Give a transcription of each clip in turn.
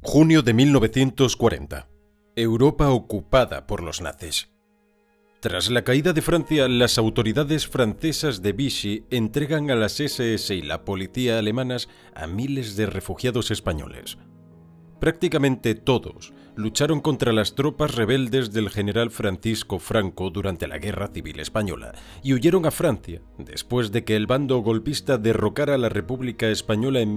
Junio de 1940. Europa ocupada por los nazis. Tras la caída de Francia, las autoridades francesas de Vichy entregan a las SS y la policía alemanas a miles de refugiados españoles. Prácticamente todos lucharon contra las tropas rebeldes del general Francisco Franco durante la Guerra Civil Española y huyeron a Francia después de que el bando golpista derrocara a la República Española en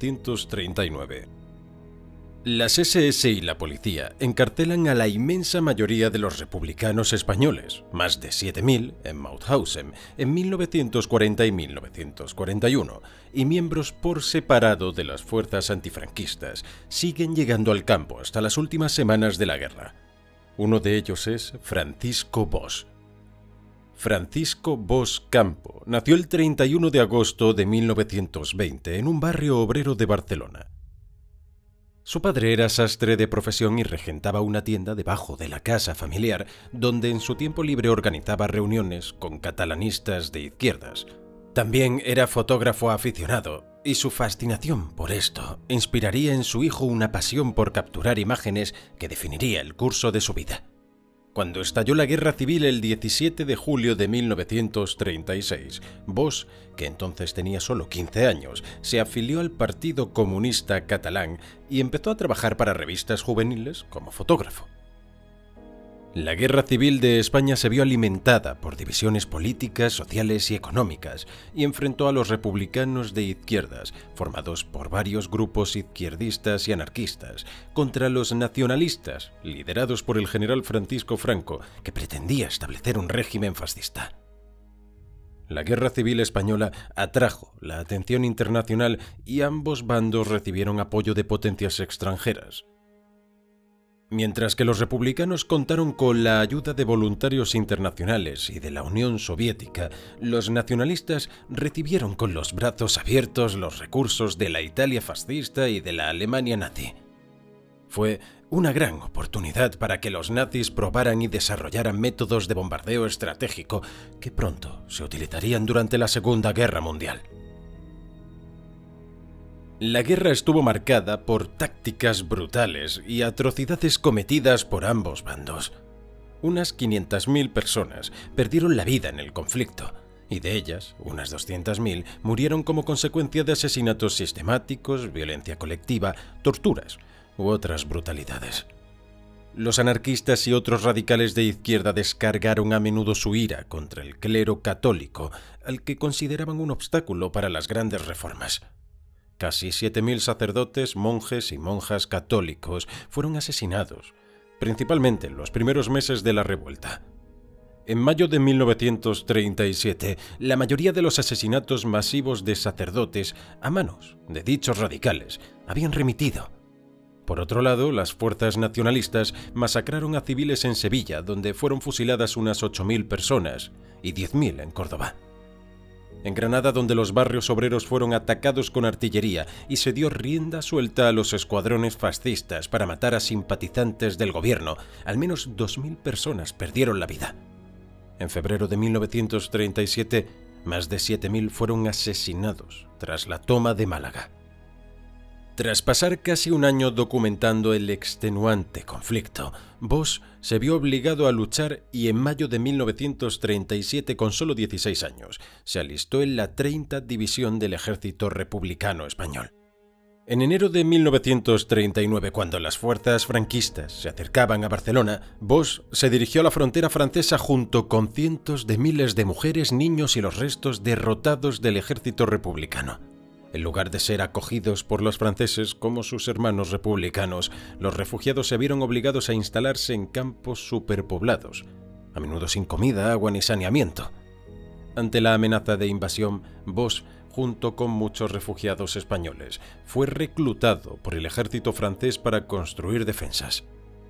1939. Las SS y la policía encarcelan a la inmensa mayoría de los republicanos españoles, más de 7.000 en Mauthausen en 1940 y 1941, y miembros por separado de las fuerzas antifranquistas siguen llegando al campo hasta las últimas semanas de la guerra. Uno de ellos es Francisco Bosch. Francisco Bosch Campo nació el 31 de agosto de 1920 en un barrio obrero de Barcelona. Su padre era sastre de profesión y regentaba una tienda debajo de la casa familiar, donde en su tiempo libre organizaba reuniones con catalanistas de izquierdas. También era fotógrafo aficionado, y su fascinación por esto inspiraría en su hijo una pasión por capturar imágenes que definiría el curso de su vida. Cuando estalló la Guerra Civil el 17 de julio de 1936, Bosch, que entonces tenía solo 15 años, se afilió al Partido Comunista Catalán y empezó a trabajar para revistas juveniles como fotógrafo. La Guerra Civil de España se vio alimentada por divisiones políticas, sociales y económicas y enfrentó a los republicanos de izquierdas, formados por varios grupos izquierdistas y anarquistas, contra los nacionalistas, liderados por el general Francisco Franco, que pretendía establecer un régimen fascista. La Guerra Civil Española atrajo la atención internacional y ambos bandos recibieron apoyo de potencias extranjeras. Mientras que los republicanos contaron con la ayuda de voluntarios internacionales y de la Unión Soviética, los nacionalistas recibieron con los brazos abiertos los recursos de la Italia fascista y de la Alemania nazi. Fue una gran oportunidad para que los nazis probaran y desarrollaran métodos de bombardeo estratégico que pronto se utilizarían durante la Segunda Guerra Mundial. La guerra estuvo marcada por tácticas brutales y atrocidades cometidas por ambos bandos. Unas 500.000 personas perdieron la vida en el conflicto, y de ellas, unas 200.000 murieron como consecuencia de asesinatos sistemáticos, violencia colectiva, torturas u otras brutalidades. Los anarquistas y otros radicales de izquierda descargaron a menudo su ira contra el clero católico, al que consideraban un obstáculo para las grandes reformas. Casi 7.000 sacerdotes, monjes y monjas católicos fueron asesinados, principalmente en los primeros meses de la revuelta. En mayo de 1937, la mayoría de los asesinatos masivos de sacerdotes a manos de dichos radicales habían remitido. Por otro lado, las fuerzas nacionalistas masacraron a civiles en Sevilla, donde fueron fusiladas unas 8.000 personas, y 10.000 en Córdoba. En Granada, donde los barrios obreros fueron atacados con artillería y se dio rienda suelta a los escuadrones fascistas para matar a simpatizantes del gobierno, al menos 2.000 personas perdieron la vida. En febrero de 1937, más de 7.000 fueron asesinados tras la toma de Málaga. Tras pasar casi un año documentando el extenuante conflicto, Bosch se vio obligado a luchar y en mayo de 1937, con solo 16 años, se alistó en la 30 División del Ejército Republicano Español. En enero de 1939, cuando las fuerzas franquistas se acercaban a Barcelona, Bosch se dirigió a la frontera francesa junto con cientos de miles de mujeres, niños y los restos derrotados del ejército republicano. En lugar de ser acogidos por los franceses como sus hermanos republicanos, los refugiados se vieron obligados a instalarse en campos superpoblados, a menudo sin comida, agua ni saneamiento. Ante la amenaza de invasión, Bosch, junto con muchos refugiados españoles, fue reclutado por el ejército francés para construir defensas.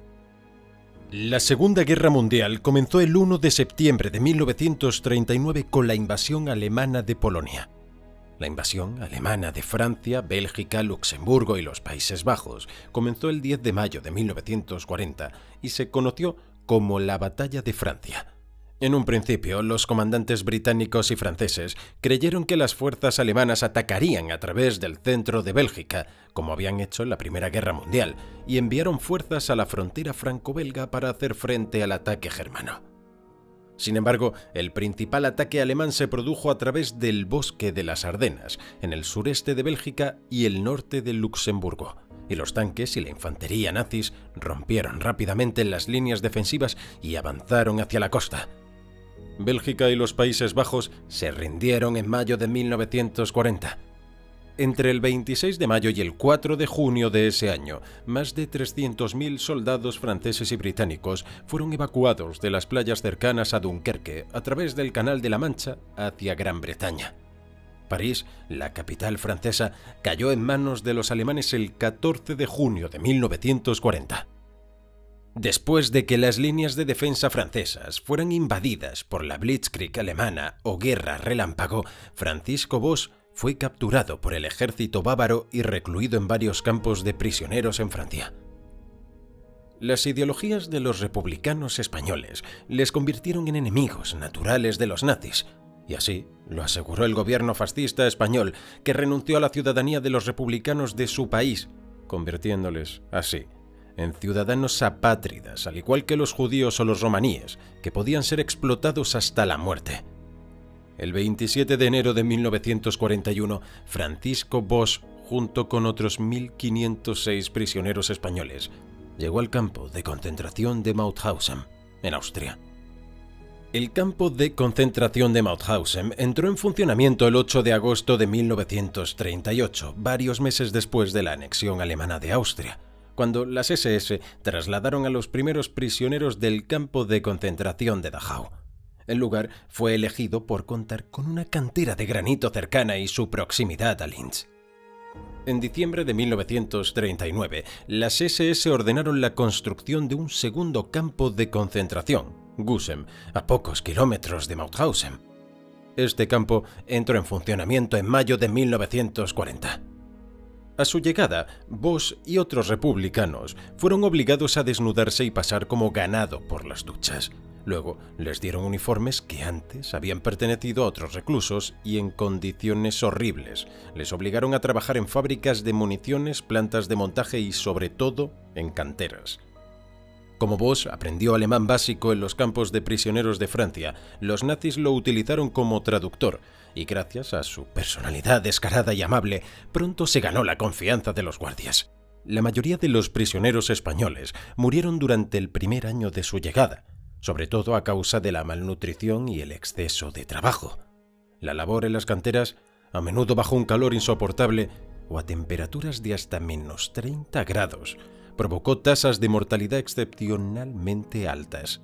La Segunda Guerra Mundial comenzó el 1 de septiembre de 1939 con la invasión alemana de Polonia. La invasión alemana de Francia, Bélgica, Luxemburgo y los Países Bajos comenzó el 10 de mayo de 1940 y se conoció como la Batalla de Francia. En un principio, los comandantes británicos y franceses creyeron que las fuerzas alemanas atacarían a través del centro de Bélgica, como habían hecho en la Primera Guerra Mundial, y enviaron fuerzas a la frontera franco-belga para hacer frente al ataque germano. Sin embargo, el principal ataque alemán se produjo a través del bosque de las Ardenas, en el sureste de Bélgica y el norte de Luxemburgo, y los tanques y la infantería nazis rompieron rápidamente las líneas defensivas y avanzaron hacia la costa. Bélgica y los Países Bajos se rindieron en mayo de 1940. Entre el 26 de mayo y el 4 de junio de ese año, más de 300.000 soldados franceses y británicos fueron evacuados de las playas cercanas a Dunkerque a través del Canal de la Mancha hacia Gran Bretaña. París, la capital francesa, cayó en manos de los alemanes el 14 de junio de 1940. Después de que las líneas de defensa francesas fueran invadidas por la Blitzkrieg alemana o Guerra Relámpago, Francisco Bosch fue capturado por el ejército bávaro y recluido en varios campos de prisioneros en Francia. Las ideologías de los republicanos españoles les convirtieron en enemigos naturales de los nazis, y así lo aseguró el gobierno fascista español, que renunció a la ciudadanía de los republicanos de su país, convirtiéndoles así en ciudadanos apátridas, al igual que los judíos o los romaníes, que podían ser explotados hasta la muerte. El 27 de enero de 1941, Francisco Bosch, junto con otros 1.506 prisioneros españoles, llegó al campo de concentración de Mauthausen, en Austria. El campo de concentración de Mauthausen entró en funcionamiento el 8 de agosto de 1938, varios meses después de la anexión alemana de Austria, cuando las SS trasladaron a los primeros prisioneros del campo de concentración de Dachau. El lugar fue elegido por contar con una cantera de granito cercana y su proximidad a Linz. En diciembre de 1939, las SS ordenaron la construcción de un segundo campo de concentración, Gusen, a pocos kilómetros de Mauthausen. Este campo entró en funcionamiento en mayo de 1940. A su llegada, Bosch y otros republicanos fueron obligados a desnudarse y pasar como ganado por las duchas. Luego les dieron uniformes que antes habían pertenecido a otros reclusos y en condiciones horribles. Les obligaron a trabajar en fábricas de municiones, plantas de montaje y, sobre todo, en canteras. Como Bosch aprendió alemán básico en los campos de prisioneros de Francia, los nazis lo utilizaron como traductor y, gracias a su personalidad descarada y amable, pronto se ganó la confianza de los guardias. La mayoría de los prisioneros españoles murieron durante el primer año de su llegada, sobre todo a causa de la malnutrición y el exceso de trabajo. La labor en las canteras, a menudo bajo un calor insoportable o a temperaturas de hasta menos 30 grados, provocó tasas de mortalidad excepcionalmente altas.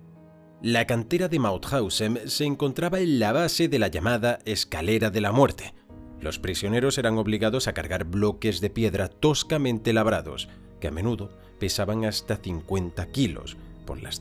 La cantera de Mauthausen se encontraba en la base de la llamada Escalera de la Muerte. Los prisioneros eran obligados a cargar bloques de piedra toscamente labrados, que a menudo pesaban hasta 50 kilos, por las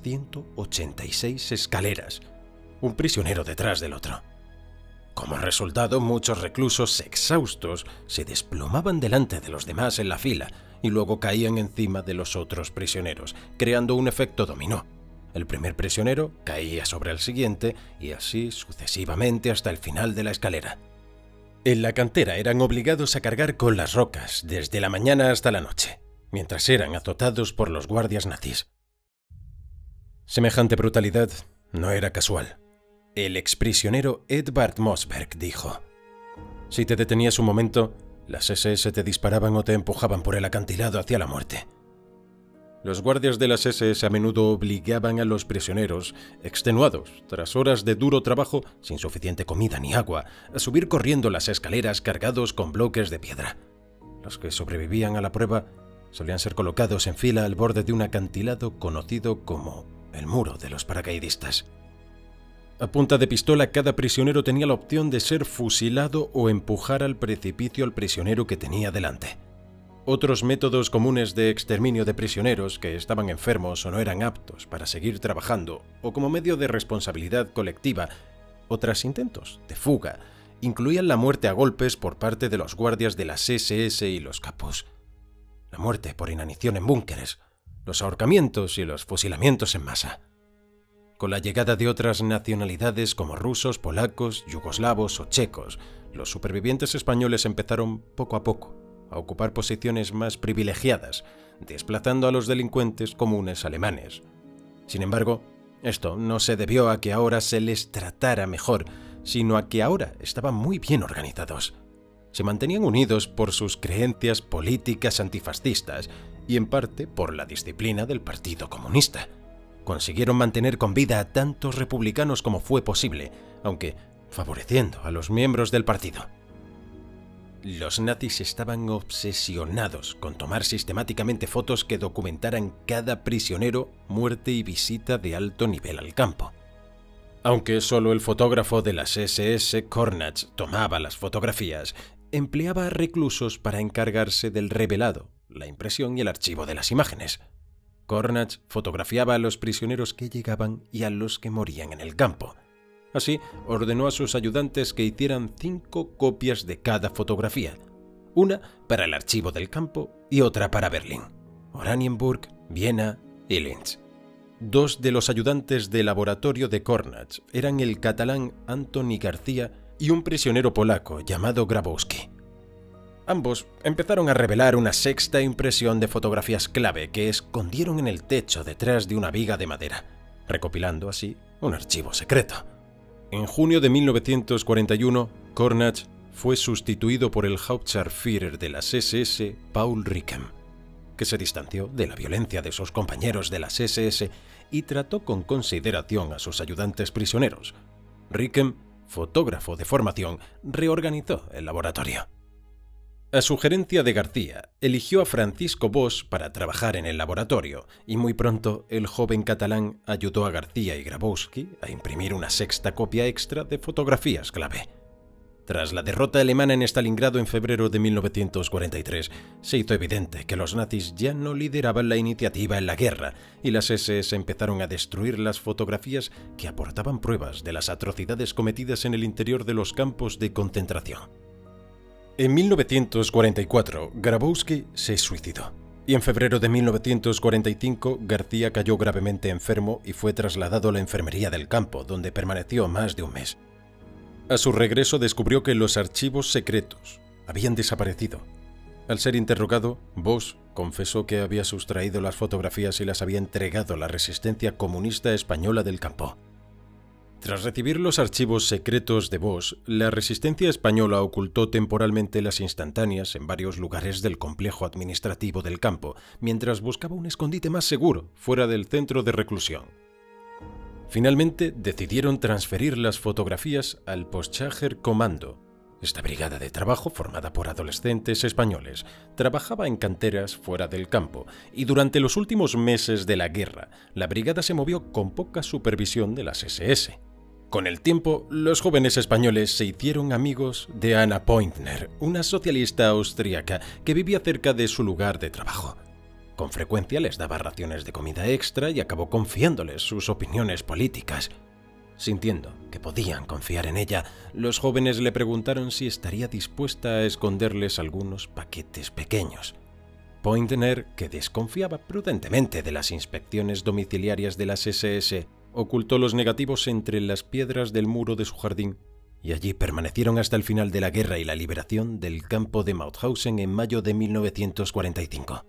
186 escaleras, un prisionero detrás del otro. Como resultado, muchos reclusos exhaustos se desplomaban delante de los demás en la fila y luego caían encima de los otros prisioneros, creando un efecto dominó. El primer prisionero caía sobre el siguiente y así sucesivamente hasta el final de la escalera. En la cantera eran obligados a cargar con las rocas desde la mañana hasta la noche, mientras eran azotados por los guardias nazis. Semejante brutalidad no era casual. El exprisionero Edvard Mossberg dijo: «Si te detenías un momento, las SS te disparaban o te empujaban por el acantilado hacia la muerte». Los guardias de las SS a menudo obligaban a los prisioneros, extenuados tras horas de duro trabajo, sin suficiente comida ni agua, a subir corriendo las escaleras cargados con bloques de piedra. Los que sobrevivían a la prueba solían ser colocados en fila al borde de un acantilado conocido como el muro de los paracaidistas. A punta de pistola, cada prisionero tenía la opción de ser fusilado o empujar al precipicio al prisionero que tenía delante. Otros métodos comunes de exterminio de prisioneros que estaban enfermos o no eran aptos para seguir trabajando, o como medio de responsabilidad colectiva, o tras intentos de fuga, incluían la muerte a golpes por parte de los guardias de las SS y los capos, la muerte por inanición en búnkeres, los ahorcamientos y los fusilamientos en masa. Con la llegada de otras nacionalidades como rusos, polacos, yugoslavos o checos, los supervivientes españoles empezaron poco a poco a ocupar posiciones más privilegiadas, desplazando a los delincuentes comunes alemanes. Sin embargo, esto no se debió a que ahora se les tratara mejor, sino a que ahora estaban muy bien organizados. Se mantenían unidos por sus creencias políticas antifascistas y en parte por la disciplina del Partido Comunista. Consiguieron mantener con vida a tantos republicanos como fue posible, aunque favoreciendo a los miembros del partido. Los nazis estaban obsesionados con tomar sistemáticamente fotos que documentaran cada prisionero, muerte y visita de alto nivel al campo. Aunque solo el fotógrafo de las SS, Cornatz, tomaba las fotografías, empleaba a reclusos para encargarse del revelado, la impresión y el archivo de las imágenes. Cornatz fotografiaba a los prisioneros que llegaban y a los que morían en el campo. Así, ordenó a sus ayudantes que hicieran 5 copias de cada fotografía, una para el archivo del campo y otra para Berlín, Oranienburg, Viena y Linz. 2 de los ayudantes de laboratorio de Cornatz eran el catalán Antoni García y un prisionero polaco llamado Grabowski. Ambos empezaron a revelar una 6ª impresión de fotografías clave que escondieron en el techo detrás de una viga de madera, recopilando así un archivo secreto. En junio de 1941, Cornatz fue sustituido por el Hauptscharführer de las SS, Paul Rickem, que se distanció de la violencia de sus compañeros de las SS y trató con consideración a sus ayudantes prisioneros. Rickem, fotógrafo de formación, reorganizó el laboratorio. A sugerencia de García, eligió a Francisco Bosch para trabajar en el laboratorio y muy pronto el joven catalán ayudó a García y Grabowski a imprimir una 6ª copia extra de fotografías clave. Tras la derrota alemana en Stalingrado en febrero de 1943, se hizo evidente que los nazis ya no lideraban la iniciativa en la guerra y las SS empezaron a destruir las fotografías que aportaban pruebas de las atrocidades cometidas en el interior de los campos de concentración. En 1944, Grabowski se suicidó, y en febrero de 1945 García cayó gravemente enfermo y fue trasladado a la enfermería del campo, donde permaneció más de un mes. A su regreso descubrió que los archivos secretos habían desaparecido. Al ser interrogado, Bosch confesó que había sustraído las fotografías y las había entregado a la resistencia comunista española del campo. Tras recibir los archivos secretos de Bosch, la resistencia española ocultó temporalmente las instantáneas en varios lugares del complejo administrativo del campo, mientras buscaba un escondite más seguro fuera del centro de reclusión. Finalmente decidieron transferir las fotografías al Postlager Kommando. Esta brigada de trabajo, formada por adolescentes españoles, trabajaba en canteras fuera del campo y durante los últimos meses de la guerra, la brigada se movió con poca supervisión de las SS. Con el tiempo, los jóvenes españoles se hicieron amigos de Anna Pointner, una socialista austríaca que vivía cerca de su lugar de trabajo. Con frecuencia les daba raciones de comida extra y acabó confiándoles sus opiniones políticas. Sintiendo que podían confiar en ella, los jóvenes le preguntaron si estaría dispuesta a esconderles algunos paquetes pequeños. Pointner, que desconfiaba prudentemente de las inspecciones domiciliarias de las SS, ocultó los negativos entre las piedras del muro de su jardín y allí permanecieron hasta el final de la guerra y la liberación del campo de Mauthausen en mayo de 1945.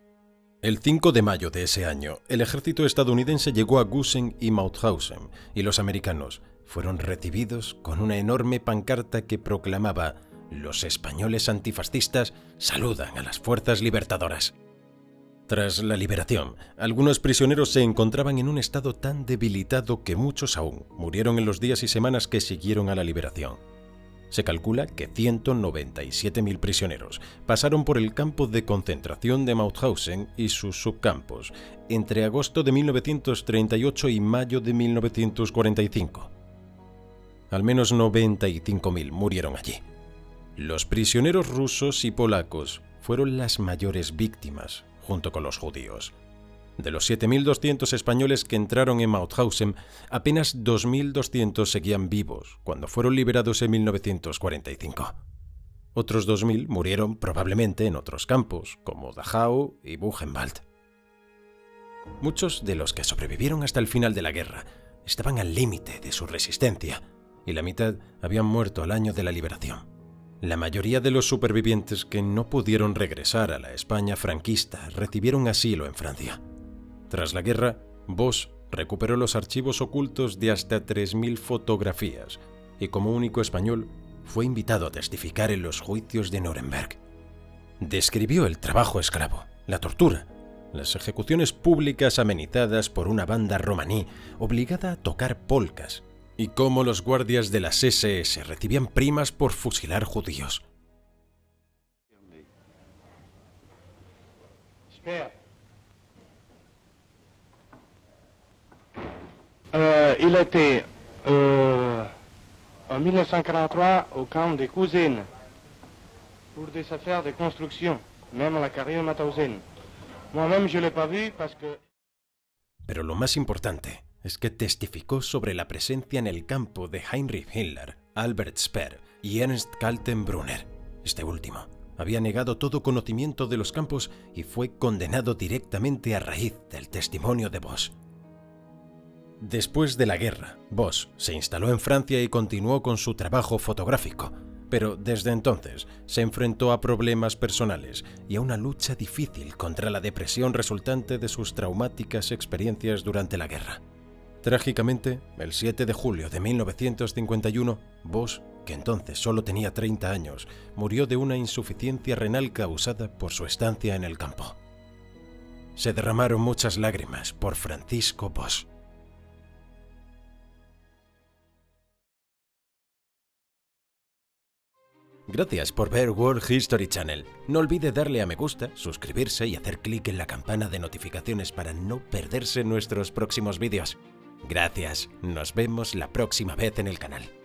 El 5 de mayo de ese año, el ejército estadounidense llegó a Gusen y Mauthausen y los americanos fueron recibidos con una enorme pancarta que proclamaba «Los españoles antifascistas saludan a las fuerzas libertadoras». Tras la liberación, algunos prisioneros se encontraban en un estado tan debilitado que muchos aún murieron en los días y semanas que siguieron a la liberación. Se calcula que 197.000 prisioneros pasaron por el campo de concentración de Mauthausen y sus subcampos entre agosto de 1938 y mayo de 1945. Al menos 95.000 murieron allí. Los prisioneros rusos y polacos fueron las mayores víctimas, junto con los judíos. De los 7.200 españoles que entraron en Mauthausen, apenas 2.200 seguían vivos cuando fueron liberados en 1945. Otros 2.000 murieron probablemente en otros campos, como Dachau y Buchenwald. Muchos de los que sobrevivieron hasta el final de la guerra estaban al límite de su resistencia y la mitad habían muerto al año de la liberación. La mayoría de los supervivientes que no pudieron regresar a la España franquista recibieron asilo en Francia. Tras la guerra, Bosch recuperó los archivos ocultos de hasta 3000 fotografías y como único español fue invitado a testificar en los juicios de Nuremberg. Describió el trabajo esclavo, la tortura, las ejecuciones públicas amenizadas por una banda romaní obligada a tocar polcas y cómo los guardias de las SS recibían primas por fusilar judíos. Il était en 1943 au camp des Cousines pour des affaires de construction, même à la carrière Mauthausen. Moi-même je l'ai pas vu parce que... Pero lo más importante es que testificó sobre la presencia en el campo de Heinrich Himmler, Albert Speer y Ernst Kaltenbrunner. Este último había negado todo conocimiento de los campos y fue condenado directamente a raíz del testimonio de Bosch. Después de la guerra, Bosch se instaló en Francia y continuó con su trabajo fotográfico, pero desde entonces se enfrentó a problemas personales y a una lucha difícil contra la depresión resultante de sus traumáticas experiencias durante la guerra. Trágicamente, el 7 de julio de 1951, Bosch, que entonces solo tenía 30 años, murió de una insuficiencia renal causada por su estancia en el campo. Se derramaron muchas lágrimas por Francisco Bosch. Gracias por ver World History Channel. No olvide darle a me gusta, suscribirse y hacer clic en la campana de notificaciones para no perderse nuestros próximos vídeos. Gracias, nos vemos la próxima vez en el canal.